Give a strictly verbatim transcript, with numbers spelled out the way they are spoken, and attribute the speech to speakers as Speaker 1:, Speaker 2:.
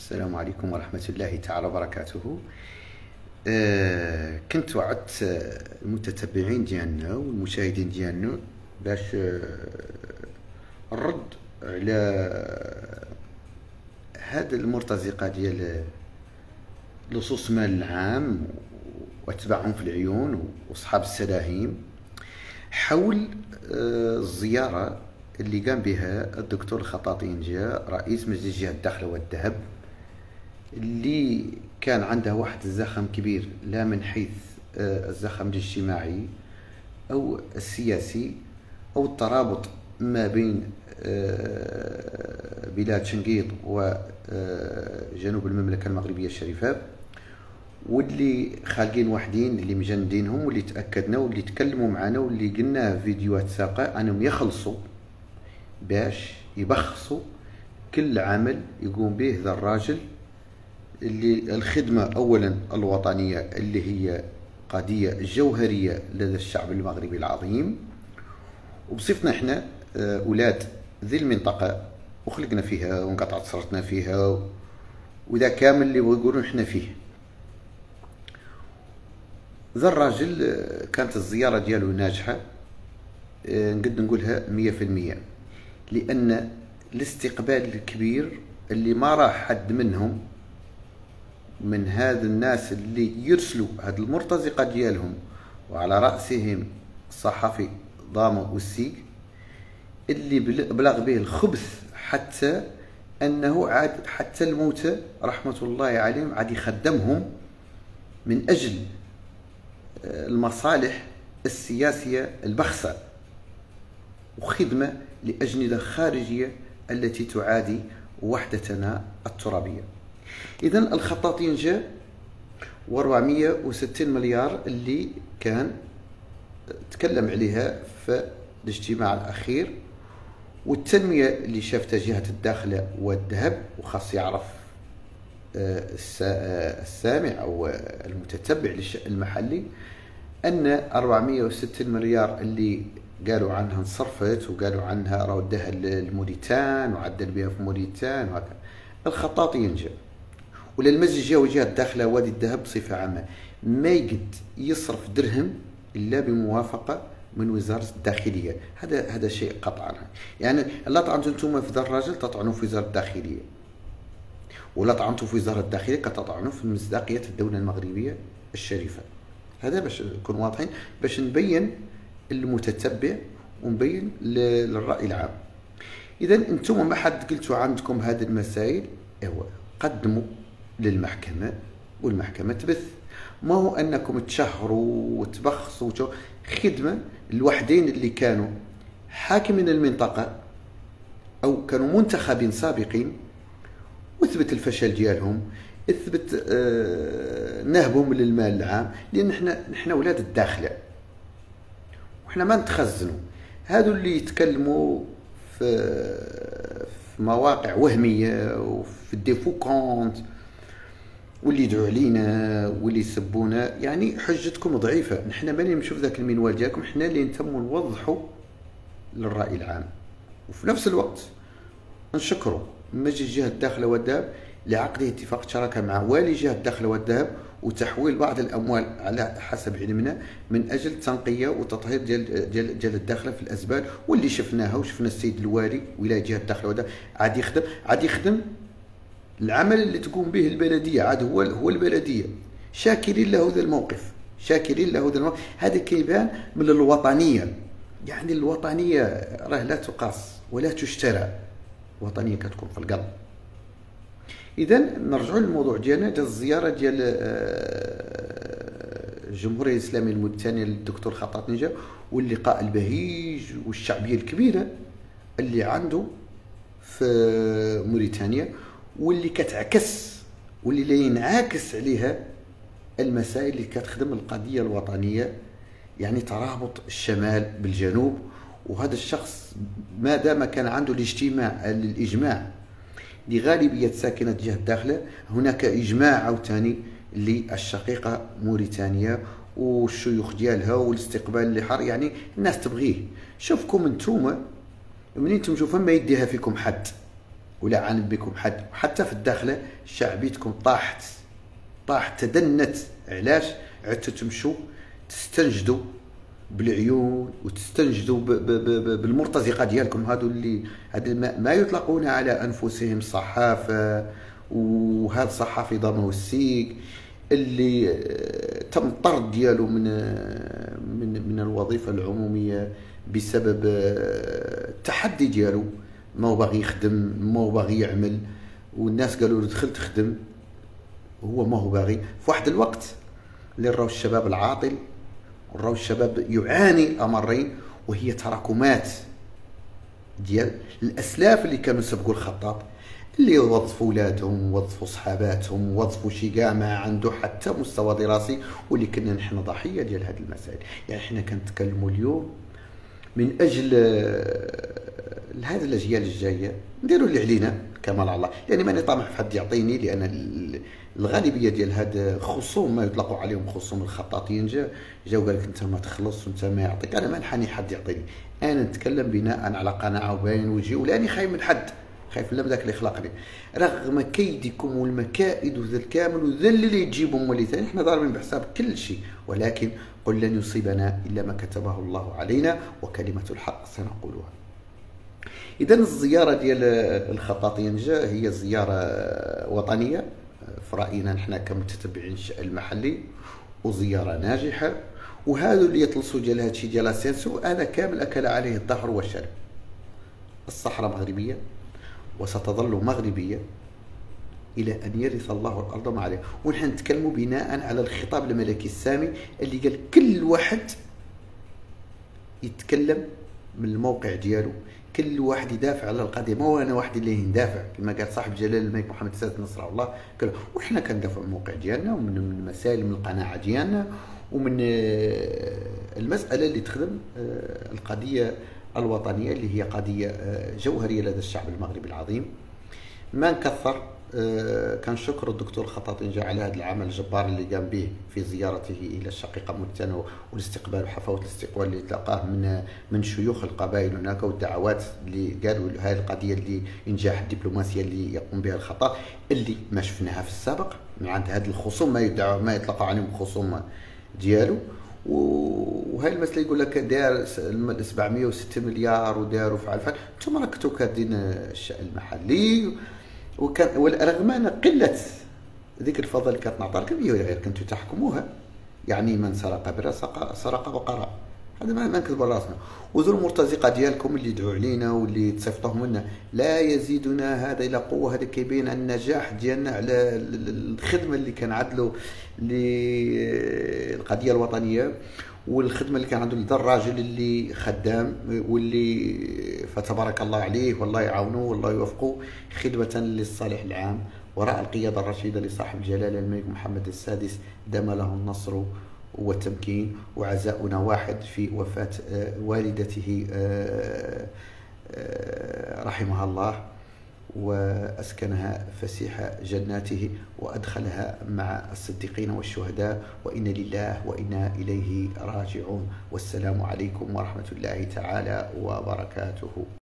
Speaker 1: السلام عليكم ورحمة الله تعالى وبركاته. آه كنت وعدت المتتبعين ديالنا والمشاهدين ديالنا باش آه نرد على هذا المرتزقة ديال لصوص مال العام واتباعهم في العيون واصحاب السلاهيم حول آه الزيارة اللي قام بها الدكتور الخطاطينجة رئيس مجلس جهة الداخلة والذهب، اللي كان عنده واحد الزخم كبير لا من حيث الزخم الاجتماعي أو السياسي أو الترابط ما بين بلاد شنقيط وجنوب المملكة المغربية الشريفة، واللي خالقين وحدين اللي مجندينهم واللي تأكدنا واللي تكلموا معنا واللي قلنا فيديوهات سابقة أنهم يخلصوا باش يبخصوا كل عمل يقوم به ذا الراجل، اللي الخدمة أولا الوطنية اللي هي قضية جوهرية لدى الشعب المغربي العظيم، وبصفتنا احنا أولاد ذي المنطقة وخلقنا فيها وانقطعت صرتنا فيها وذا كامل اللي يقولون احنا فيه. ذا الراجل كانت الزيارة ديالو ناجحة، نقد نقولها مية في المية، لأن الاستقبال الكبير اللي ما راح حد منهم من هذا الناس اللي يرسلوا هذه المرتزقة ديالهم وعلى رأسهم الصحفي ضامو والسيق، اللي بلغ به الخبث حتى أنه عاد حتى الموتى رحمة الله عليهم عاد يخدمهم من أجل المصالح السياسية البخسة وخدمة لأجندة خارجية التي تعادي وحدتنا الترابية. إذن الخطاطينجة وأربعمية وستين مليار اللي كان تكلم عليها في الاجتماع الأخير، والتنمية اللي شافتها جهة الداخلة والذهب، وخاص يعرف السامع أو المتتبع للشأن المحلي أن أربعمية وستين مليار اللي قالوا عنها انصرفت وقالوا عنها راهو داها لموريتان وعدل بها في موريتان وهكذا. الخطاطينجة ولا المجلس الجهوي وجهة الداخلة وادي الذهب بصفة عامة ما يقد يصرف درهم إلا بموافقة من وزارة الداخلية. هذا هذا شيء قطعا، يعني لا طعنتوا انتم في ذا الراجل تطعنوا في وزارة الداخلية، ولا طعنتوا في وزارة الداخلية كتطعنوا في مصداقية الدولة المغربية الشريفة. هذا باش نكون واضحين، باش نبين المتتبع ونبين للرأي العام. إذا انتم ما حد قلتوا عندكم هذه المسائل، ايوا قدموا للمحكمة والمحكمة تبث. ما هو أنكم تشهروا وتبخصوا خدمة الوحدين اللي كانوا حاكمين المنطقة أو كانوا منتخبين سابقين، وثبت الفشل ديالهم، اثبت آه نهبهم للمال العام، لأن احنا نحن أولاد الداخلة وإحنا ما نتخزنوا. هذو اللي يتكلموا في, في مواقع وهمية وفي الديفو كونت واللي يدعوا علينا واللي يسبونا، يعني حجتكم ضعيفة. نحن ماني نشوف ذاك المنوال ديالكم، احنا اللي نتموا نوضحوا للرأي العام، وفي نفس الوقت نشكروا مجلس جهة الداخلة والذهب لعقد اتفاق شراكة مع والي جهة الداخلة والذهب وتحويل بعض الأموال على حسب علمنا من أجل تنقية وتطهير ديال ديال ديال الداخلة في الأزبال، واللي شفناها وشفنا السيد الوالي ولاية جهة الداخلة والذهب عاد يخدم عاد يخدم العمل اللي تقوم به البلدية، عاد هو هو البلدية. شاكرين له ذا الموقف، شاكرين له ذا الموقف. هذا كيبان من الوطنية، يعني الوطنية راه لا تقاس ولا تشترى، وطنية كتكون في القلب. إذا نرجعوا للموضوع ديالنا، ديال الزيارة ديال الجمهورية الإسلامية الموريتانية للدكتور خطاطينجة، واللقاء البهيج والشعبية الكبيرة اللي عنده في موريتانيا، واللي كتعكس واللي لا ينعكس عليها المسائل اللي كتخدم القضية الوطنية، يعني ترابط الشمال بالجنوب. وهذا الشخص ما دام كان عنده الاجتماع الإجماع لغالبية ساكنة جهة الداخلة، هناك إجماع عاوتاني للشقيقة موريتانيا والشيوخ ديالها والاستقبال اللي حار، يعني الناس تبغيه. شوفكم انتوما منين تشوفوا ما يديها فيكم حد، ولا عانب بكم حد. وحتى في الداخله شعبيتكم طاحت طاحت تدنت. علاش؟ عدتوا تمشوا تستنجدوا بالعيون وتستنجدوا بالمرتزقه ديالكم هادو اللي هاد ما يطلقون على انفسهم صحافه. وهذا الصحافي ضمه السيق اللي تم الطرد ديالو من من من الوظيفه العموميه بسبب التحدي ديالو. ما هو باغي يخدم، ما هو باغي يعمل، والناس قالوا له دخل تخدم، هو ما هو باغي. في واحد الوقت اللي راهو الشباب العاطل وراهو الشباب يعاني امرين، وهي تراكمات ديال الاسلاف اللي كانوا سبقوا الخطاب، اللي وظفوا ولادهم وظفوا صحاباتهم وظفوا شي كاع ما عنده حتى مستوى دراسي، واللي كنا نحن ضحيه ديال هذه المسائل. يعني حنا كنتكلموا اليوم من اجل هذه الاجيال الجايه نديروا اللي علينا كمال الله. يعني ماني طامح في حد يعطيني، لان الغالبيه ديال هاد خصوم ما يطلقوا عليهم خصوم الخطاطين جا جاو قال لك انت ما تخلص وانت ما يعطيك. انا ما نحني حد يعطيني، انا نتكلم بناء على قناعه وباين وجهي، ولاني خايف من حد، خايف لا من ذاك اللي خلقني. رغم كيدكم والمكائد وذا الكامل وذا اللي تجيبهم واللي ثاني، احنا ضاربين بحساب كل شيء، ولكن قل لن يصيبنا الا ما كتبه الله علينا وكلمه الحق سنقولها. اذا الزياره ديال الخطاطين جا هي زياره وطنيه في راينا نحن كمتتبعين الشأن المحلي، وزياره ناجحه. وهذا اللي يطلسوا ديال هادشي ديال اسينسيو هذا كامل اكل عليه الدهر والشرب. الصحراء مغربيه وستظل مغربيه الى ان يرث الله الارض ما عليها. ونحن نتكلموا بناء على الخطاب الملكي السامي اللي قال كل واحد يتكلم من الموقع ديالو، كل واحد يدافع على القضيه، ما هو انا واحد اللي ندافع كما قال صاحب جلاله الملك محمد السادس نصره الله. قال وحنا كندافعوا من الموقع ديالنا ومن المسائل من القناعه ديالنا ومن المساله اللي تخدم القضيه الوطنيه اللي هي قضيه جوهريه لدى الشعب المغربي العظيم. ما نكثر، كنشكر الدكتور خطاطين على هذا العمل الجبار اللي قام به في زيارته الى الشقيقه موريتانيا والاستقبال وحفاوه الاستقبال اللي تلقاه من من شيوخ القبائل هناك، والدعوات اللي قالوا هذه القضيه اللي انجاح الدبلوماسيه اللي يقوم بها الخطاط اللي ما شفناها في السابق من عند هذه الخصوم ما يدعوا ما يطلقوا عليهم خصوم ديالو. وهاي المساله يقول لك دار سبعمية وستين مليار وداروا فعل فعل، انتم راكم كادين الشأن المحلي. وكان ورغم ان قله ذيك الفضل اللي كتنعطى لكم هي غير كنتو تحكموها. يعني من سرق برا سرق وقرا، هذا ما نكذبوا راسنا. وذو المرتزقه ديالكم اللي يدعوا علينا واللي تصيفطوهم لنا لا يزيدنا هذا الى قوه. هذا كيبين النجاح ديالنا على الخدمه اللي كنعدلوا للقضيه الوطنيه، والخدمه اللي كان عنده لذا الراجل اللي خدام واللي فتبارك الله عليه والله يعاونوه والله يوفقه خدمه للصالح العام وراء القياده الرشيده لصاحب الجلاله الملك محمد السادس دام له النصر والتمكين. وعزاؤنا واحد في وفاه والدته رحمها الله وأسكنها فسيح جناته وأدخلها مع الصديقين والشهداء، وإنا لله وإنا إليه راجعون. والسلام عليكم ورحمة الله تعالى وبركاته.